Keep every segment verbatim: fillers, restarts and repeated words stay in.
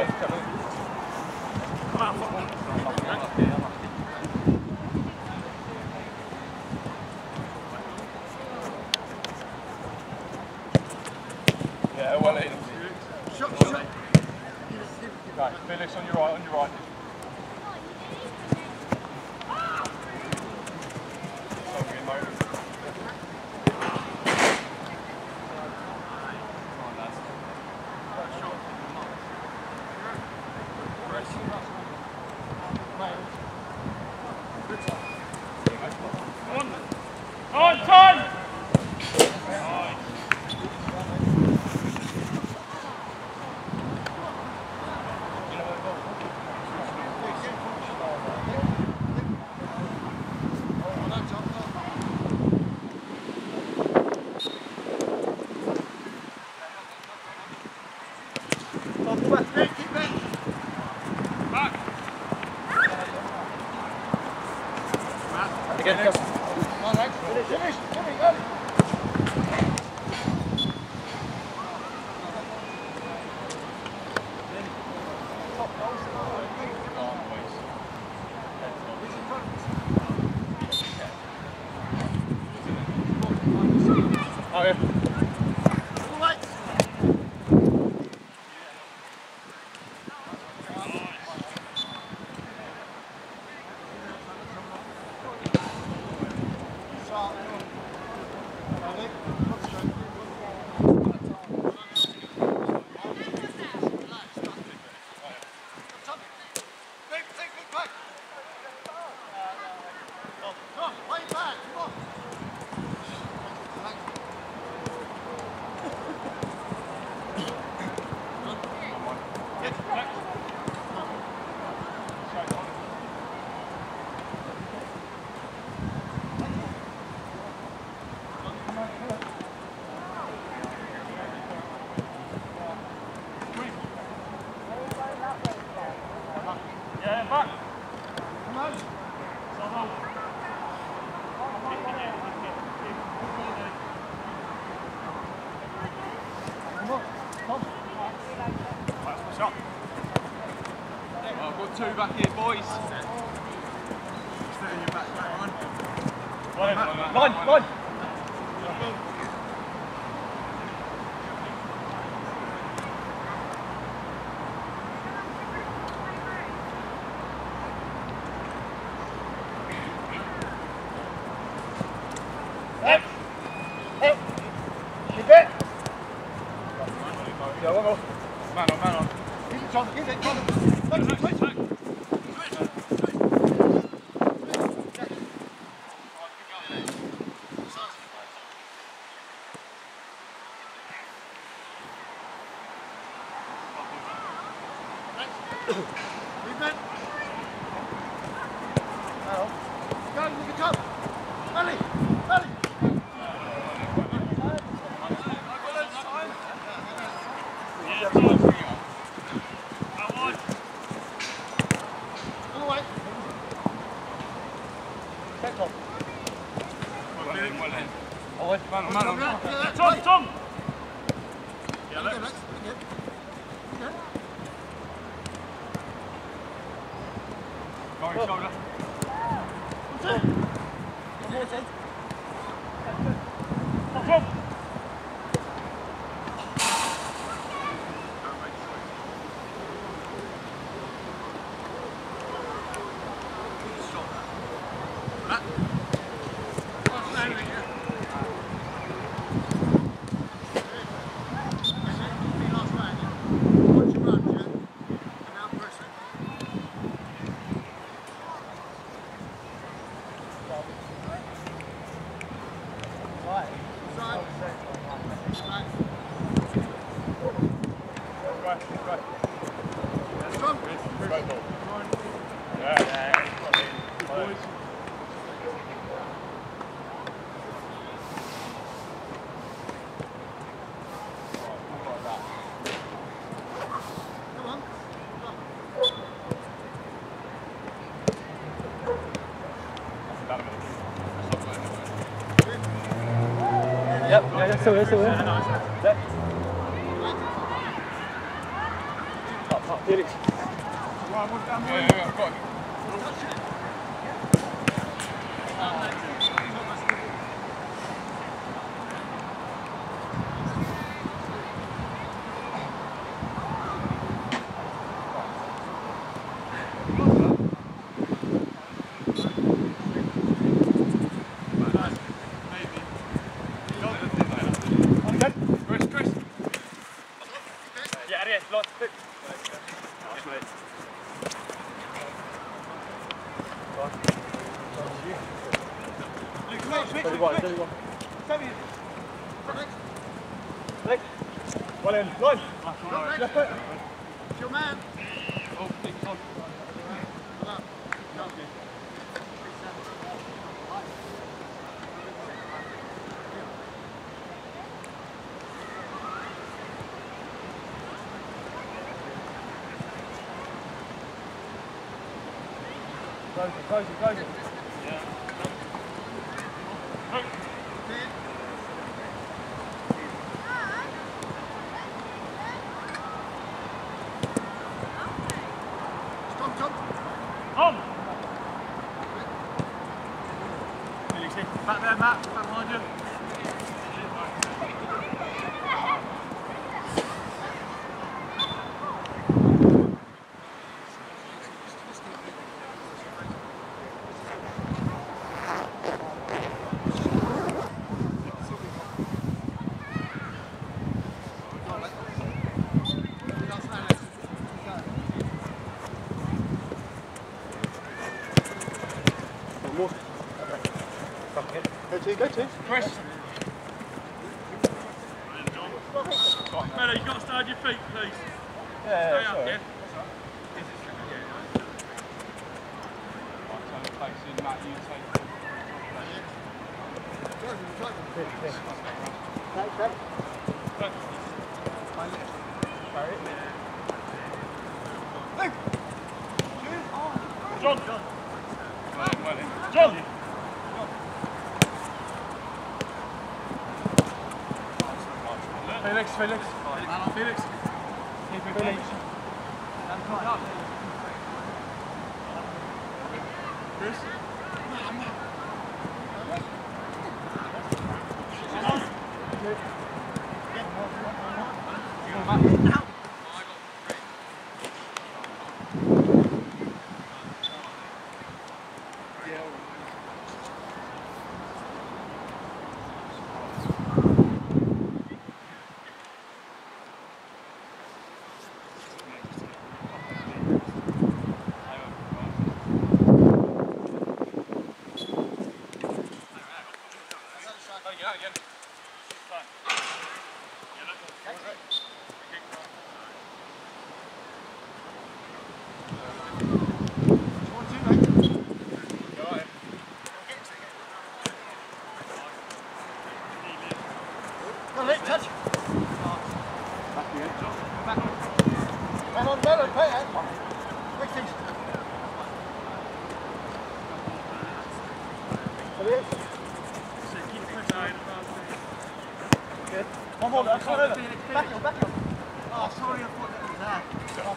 Yeah, well in. Shot, shot. Okay, Felix on your right, on your right. On time! Again, go. Finish, finish, finish, early. Oh, yeah. Yeah, back. Come on. Solo. Come on. Come. Shot. Well, I've got two back here, boys. Stay in your back, back on. Line, Line, line. Up. Up. Keep it. Yeah, one more. Man on, man on. Keep it, John. Keep it, John. Look, look, look. Movement. Now. Go, look at top. Ellie. Ellie. Yeah, time. Come on. All the way. Back top. Well in, well in. All the way. Man on, man on. Yeah, Tom, Tom. Yeah, Okay, look. Lex. Okay. Okay. Going shoulder. One, two. One more, Ted. Tom, Tom. Yep, yeah, yeah, still there, still there. Yep. Felix. Right, what's down the Yeah, way? yeah, yeah, got it. Chris, Chris. Yeah, Ariel, lot. Nice, mate. Well in, line. Left foot. It's your man. Oh, big on. Close it, close it, close it. Yeah. Tom, Tom. Tom! Back there, Matt. Back behind you. Go to, go to. Chris. Melo, you've got to stay on your feet, please. Yeah, Stay yeah, up, sorry. yeah? Right, turn the face in, Matt, you take it. Take, take. John! Well in, well in. John! Felix, Felix. Man on Felix. Keep it, Felix. Chris. Touch. Hang on, Melo, pay it. Quick things. Felix. Good. One more, that's one over. Back on, back on. Oh, sorry, I thought that was there.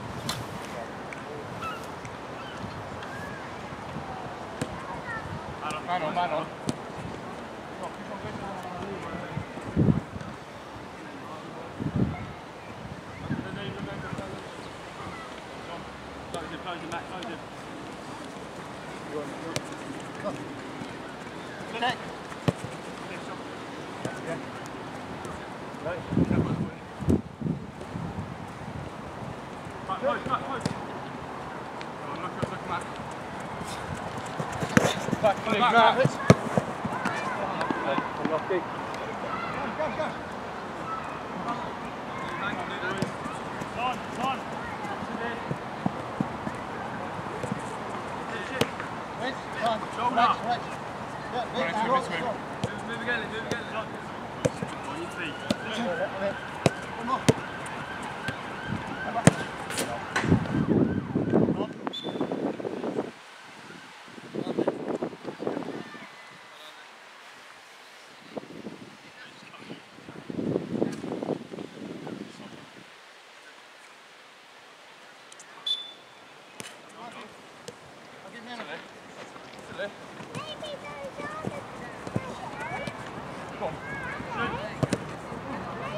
Man on, man on. Close it, close it, Matt, close it. Check. Back, close, back, close. Come on, look at, look at Matt. Back, Back, Matt. Matt. Unlucky. Go, go, go. John, John. Up to there. Wait, John. Shoulder. Relax, relax. Yeah, Right, wait, swim, roll, swim. roll. Move again, move again. John. On your feet. One more.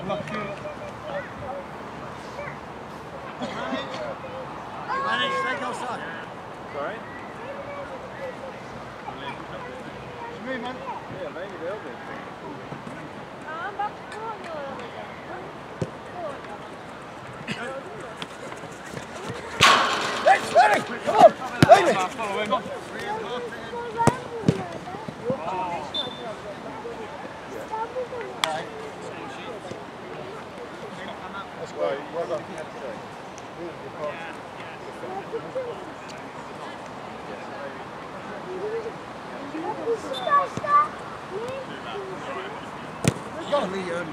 Manage, take outside. Sorry? Smooth, man. Yeah, maybe they'll be. Let's ready! Come on! Leave it! Follow him. That's great. Well done. You gotta be early.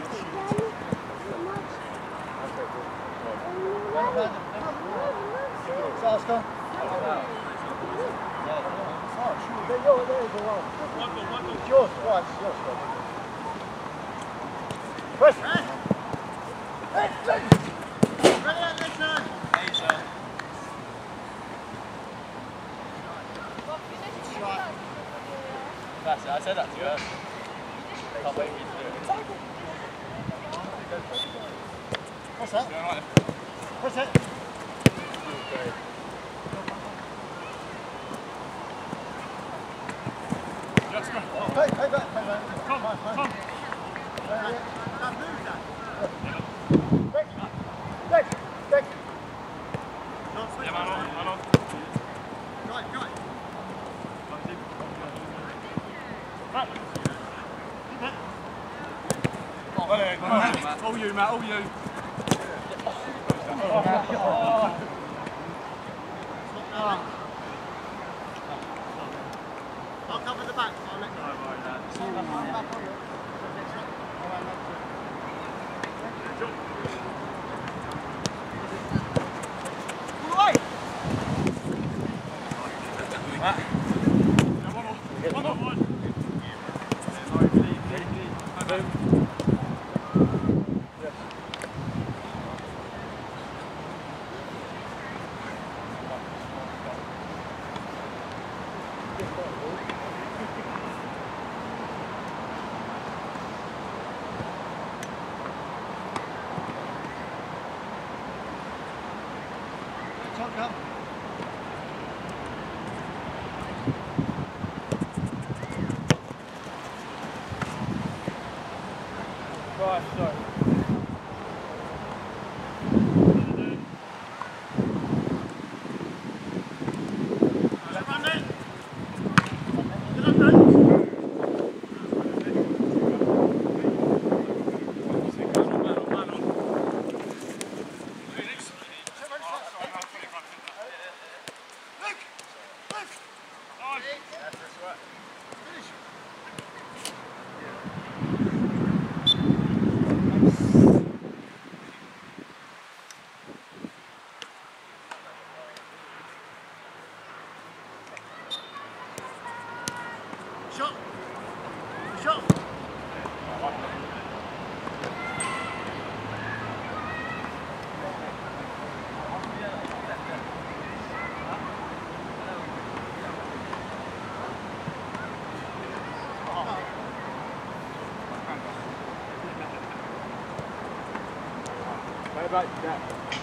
Oscar. It's yours, right, it's yours. Press. That's it, I said that to you. Can't wait for you to do it. What's that? What's that? Just go. Hey, hey, back, hey, back. Come, Fine, fine. come. Can't move that. Back, back, back. Yeah, man, on, man, on. Right, right. Right. Oh, there, come on, Matt. All you, Matt, all you. I'll cover the back. I'll let go. Pull away. Matt. One on, one on, one. Come. Right, sorry. Shot. Shot. What about that?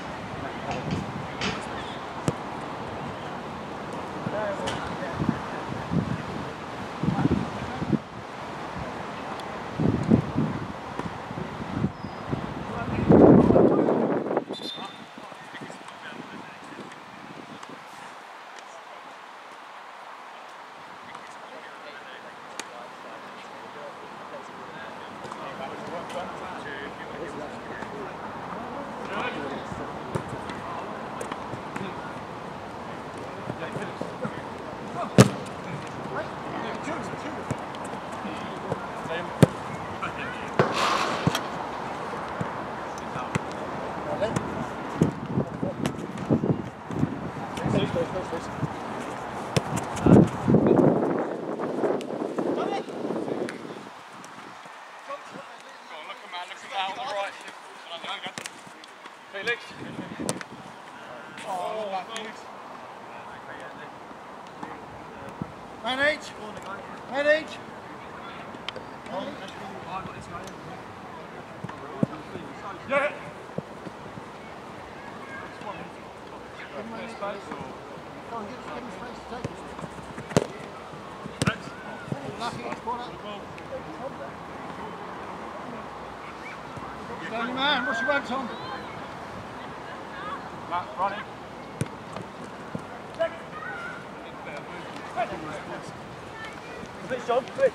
Felix. Oh, Manage. Manage. oh, I got this guy. Yeah. Go on, give give him space to take it. Lucky, it's caught up. Stand your man, what's your ropes on? Matt, running. Switch, John, switch.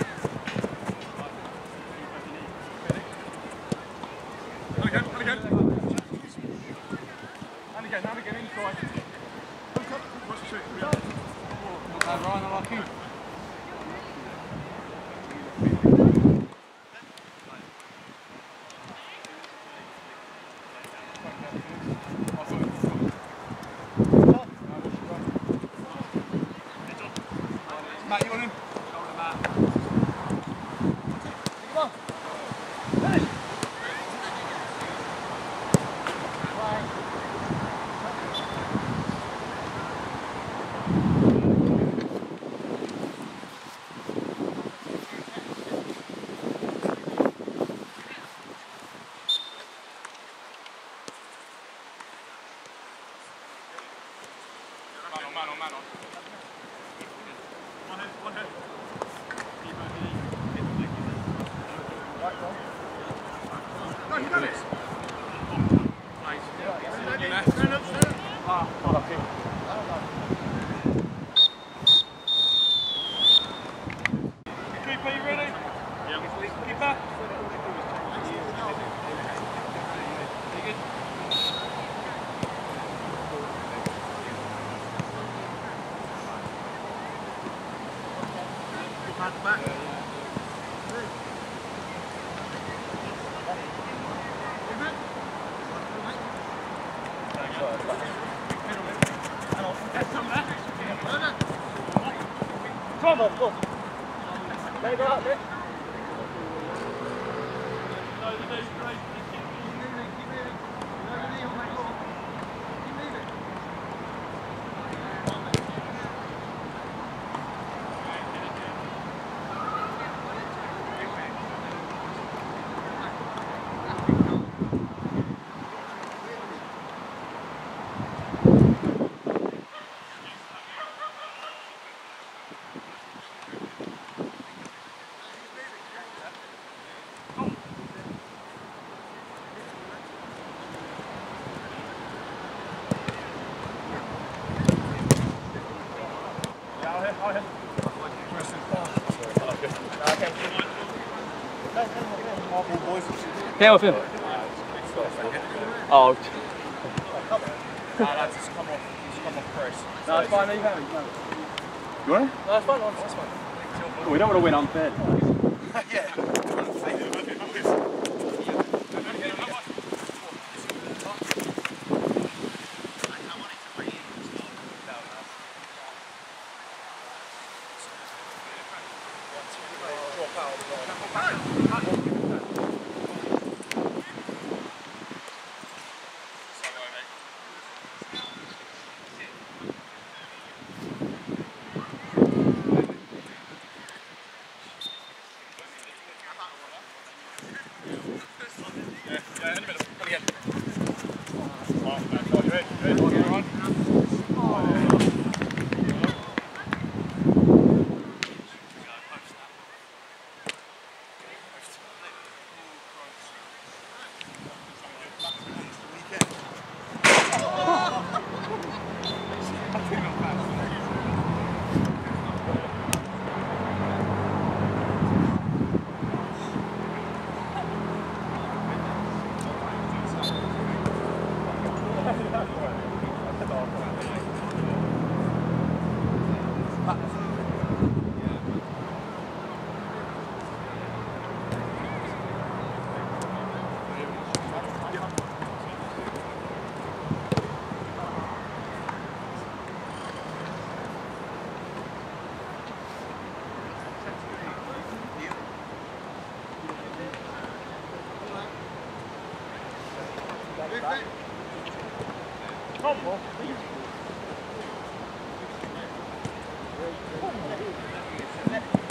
And again, and again. And again, and again, inside. What's the trick? Not bad, Ryan, I like you. Matt, you on him? Come on. Finish. Man on, man on, man on. One head, one head. No, you done it. Nice. Stand up, stand up. Ah, oh, that's it. Keeper, you ready? Yeah. Keeper. You good? Back, back. Come on, go. Let it go out, Nick. No, the knee's great. Keep moving, keep moving. No, your knee will make more. Keep moving. Yeah, with him. Oh. Nah, lads, just come off, just come off press. No, it's fine, leave him. No. You want it? No, it's fine, it's fine. We don't want to win unfair. Yeah.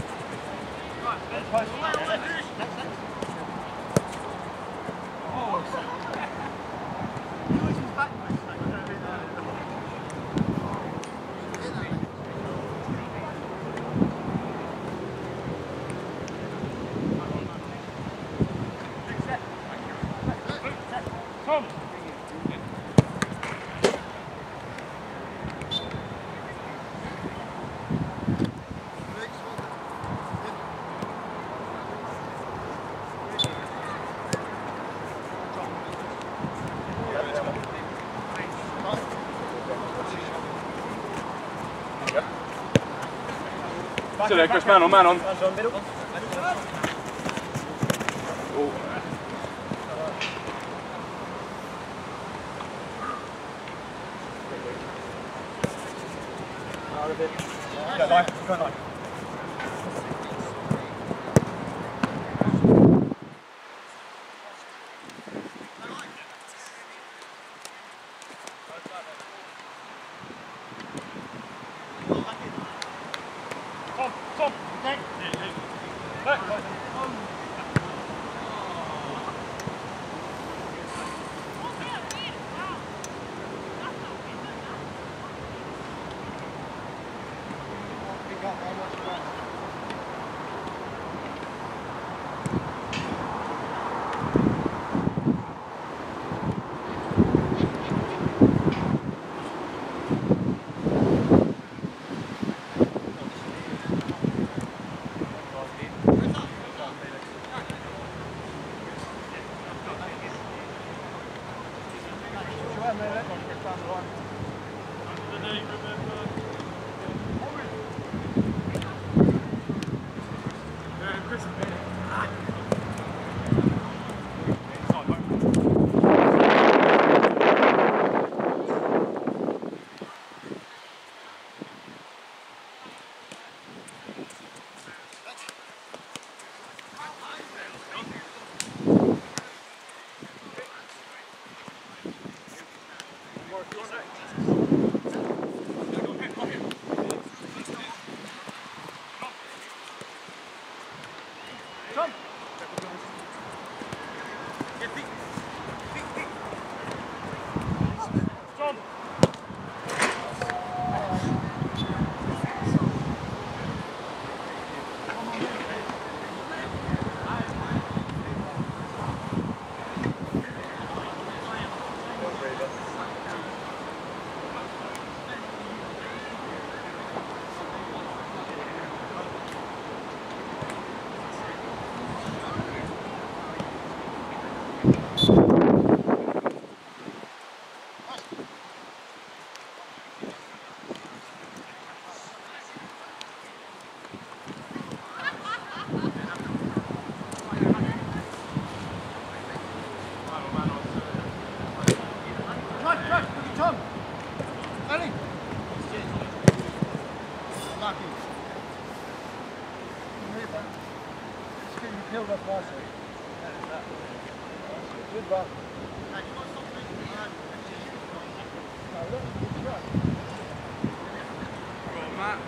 Oh, Tom. So there, Chris, man on, man on. Hands on middle. Oh. Now a bit. Go line, go line. Tom, Tom, back. Back. Good run. Go on, Matt.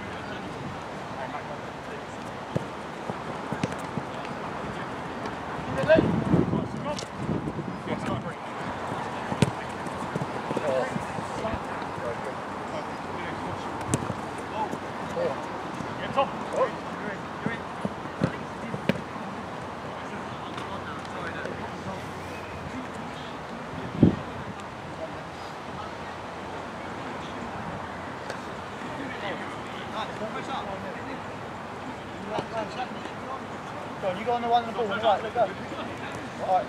Go on, you go on the one on the ball, right, let go. Alright.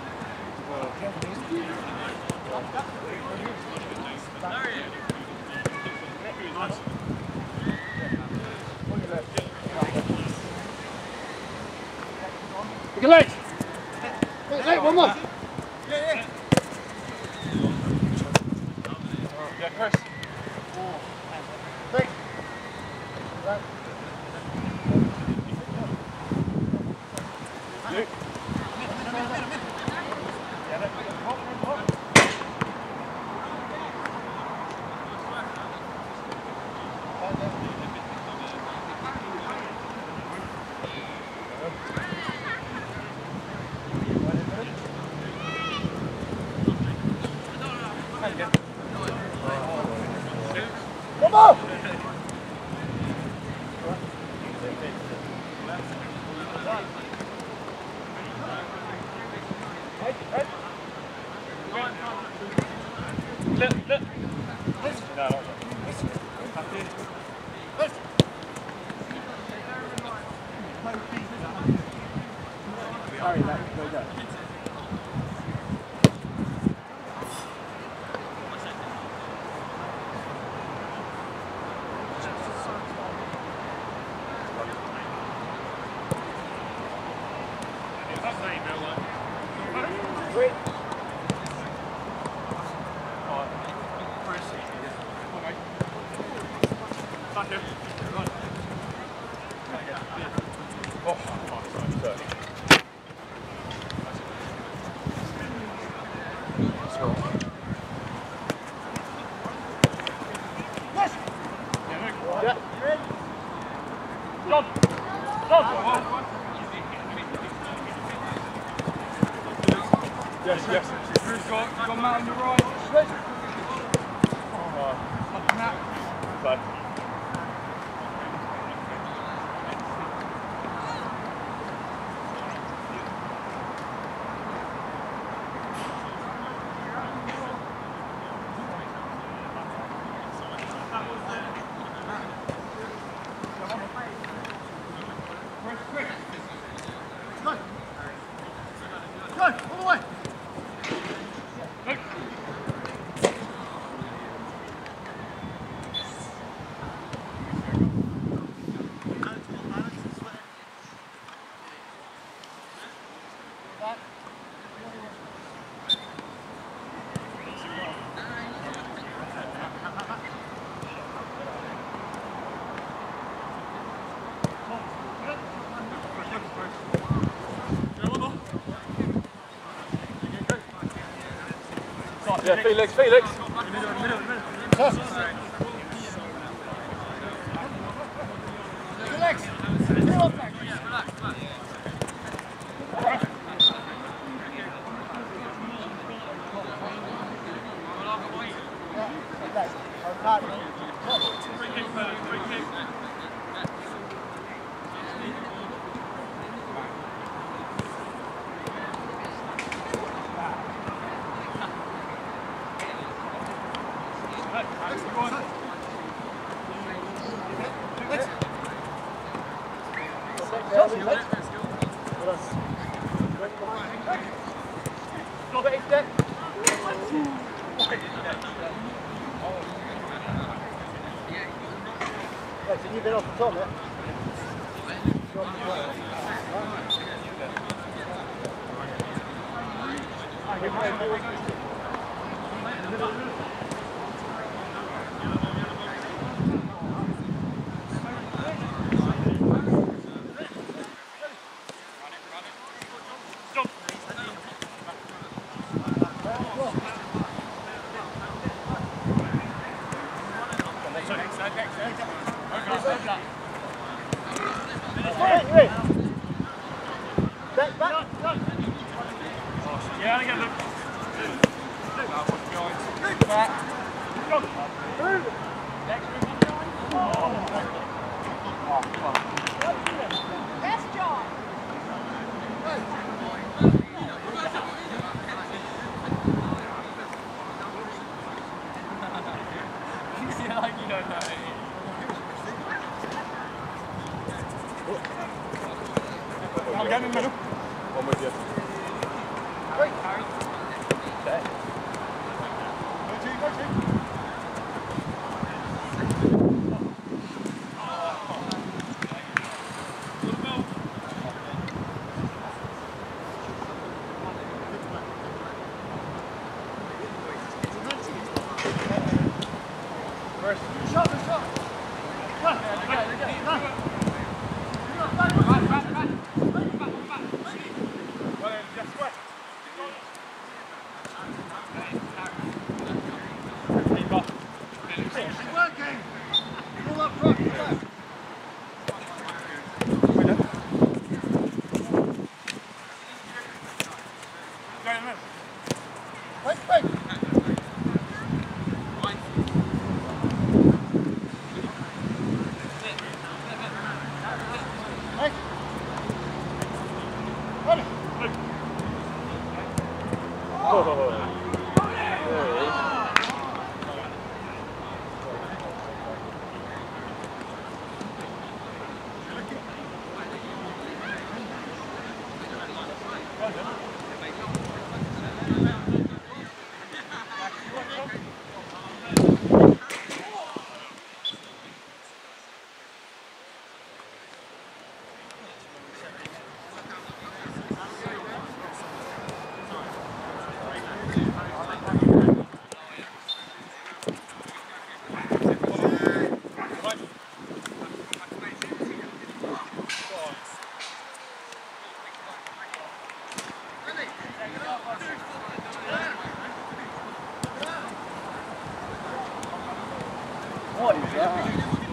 Pick your legs. Hey, one more. Yeah, Chris. Three. Right. Luke. Come on! Head, head. Look, look. No, not Harry, that go down. Great. Oh, sorry. Yeah. John! John! Yes, yes. Drew's got, got Matt on your right. Oh, Matt. But. Go, all the way. Yeah, Felix, Felix. Felix, get off back. You've been off the top, yeah? Back, back. Yeah, I get look. Best job. Yeah, like you don't know. I'll get in the middle. One with you. Great. Okay. Go team, go team. Shot, shot. Run, run, run. Working. Pull up front, pull up. Wait, wait. Hey. Ready. Oh, there he is. What is that?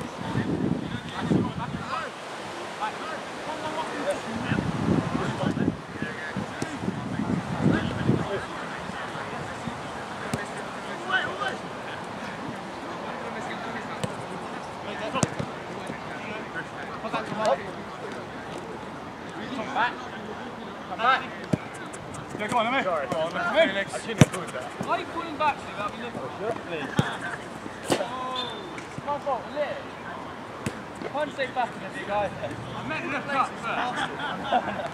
Yeah, come on, let me. Sorry. Go on, let me. I shouldn't have pulled that. Why are you pulling back so without me looking? Oh, it's my fault, lit. I can't stay back in the big eye there. I meant to look up first.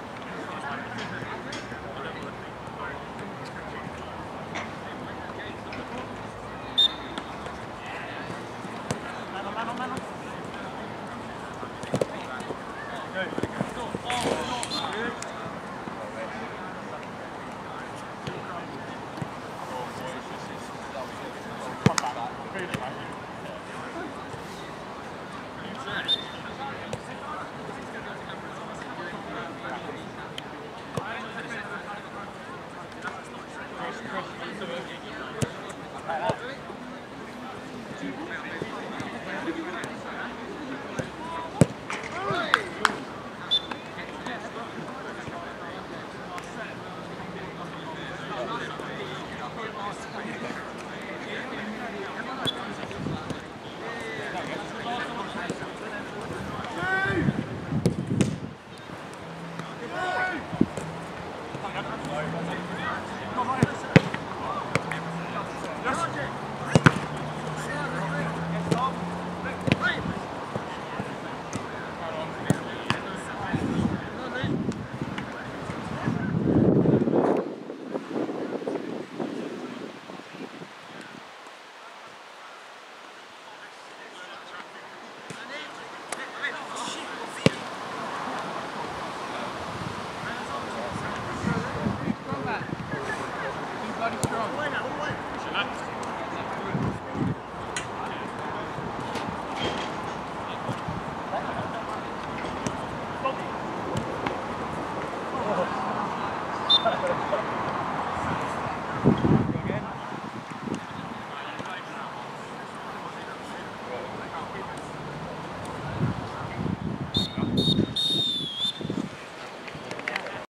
Bloody strong.